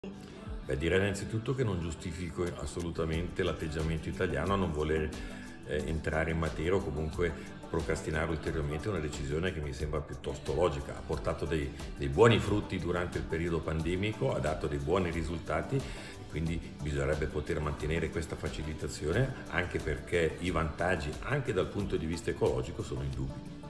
Beh, direi innanzitutto che non giustifico assolutamente l'atteggiamento italiano a non voler entrare in materia o comunque procrastinare ulteriormente una decisione che mi sembra piuttosto logica. Ha portato dei buoni frutti durante il periodo pandemico, ha dato dei buoni risultati e quindi bisognerebbe poter mantenere questa facilitazione, anche perché i vantaggi, anche dal punto di vista ecologico, sono indubbi.